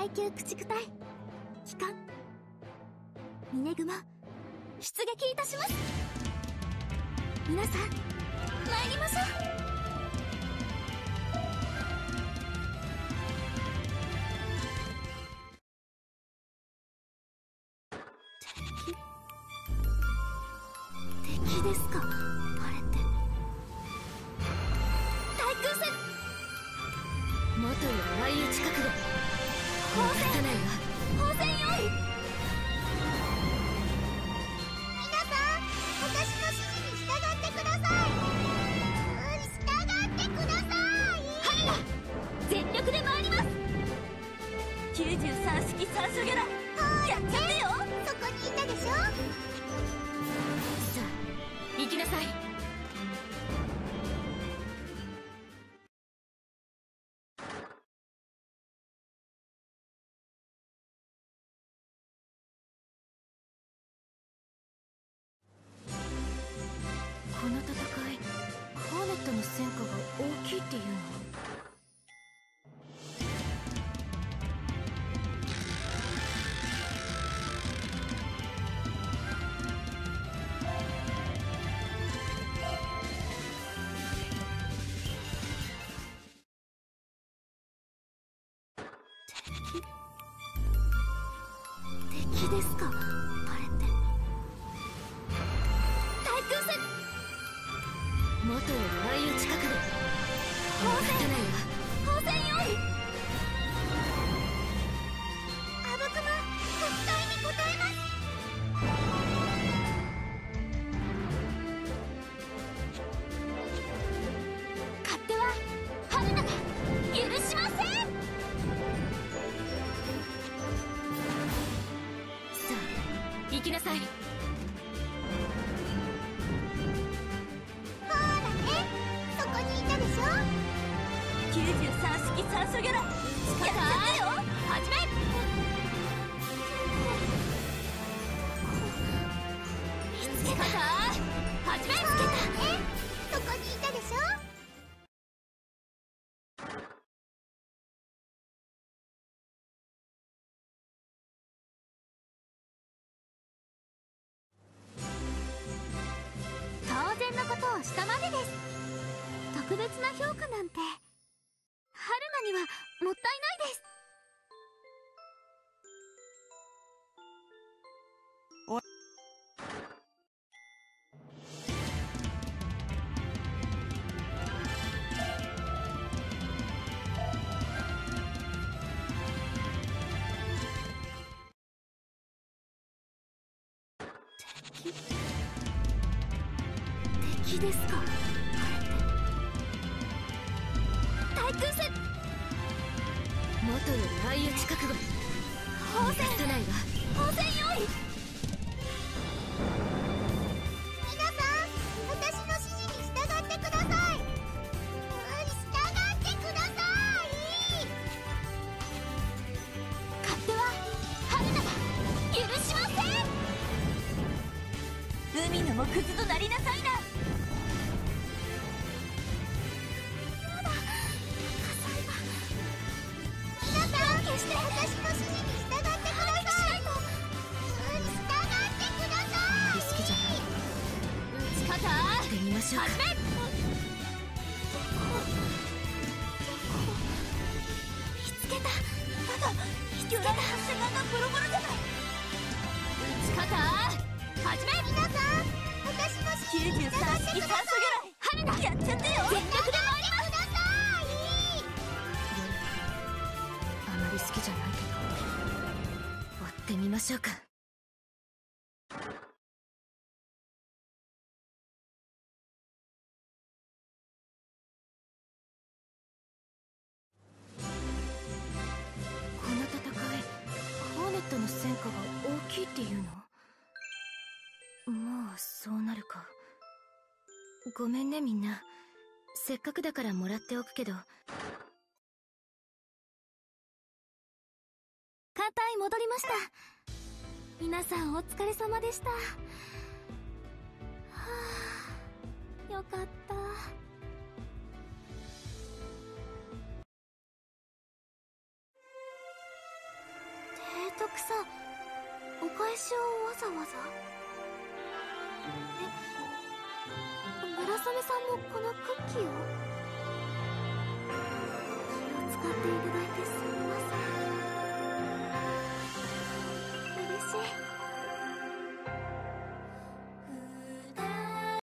第9駆逐隊旗艦峰熊出撃いたします。皆さん参りましょう。敵ですか、あれって。対空戦元より相打ち覚悟。放線ないわ。放線用意。皆さん、私の指示に従ってください。従ってください。はいな、全力で参ります。93式酸素ギャラやっちゃってよ。そこにいたでしょ。さあ行きなさい。この戦い、ホーネットの戦果が大きいっていうの？敵ですか、あれって。対空戦元より相打ち覚悟。放線ないわ。放線用意。あぶくま国体に応えます。勝手は春菜が許しません。さあ行きなさい。そこにいたでしょ。93式酸素ギャラやっちゃってよ。始め。見つけた。始め。見つけた。そこにいたでしょ。当然のことをしたまでです。特別な評価なんて春菜にはもったいないです。敵ですか、あれって。対空戦元より相打ち覚悟。放線ないわ。放線用意。皆さん、私の指示に従ってください。従ってください。勝手は春菜が許しません。海のもクズとなりなさいな。決して私の指示に従ってください。従ってください。好きじゃない。打ち方やってみましょうか。始め。見つけた。だが見つけた。セカンドボロボロじゃない。打ち方始め。皆さん、私の指示に従ってください。93式酸素ギャラ春菜やっちゃってよ。全力で参ります。好きじゃないけど割ってみましょうか。この戦い、ホーネットの戦果が大きいっていうの？もうそうなるか。ごめんねみんな。せっかくだからもらっておくけど。艦隊戻りました。皆さんお疲れ様でした。はあ、よかった。 得さ、お返しをわざわざ。村雨さんもこのクッキーを。気を使っていただいてすみません。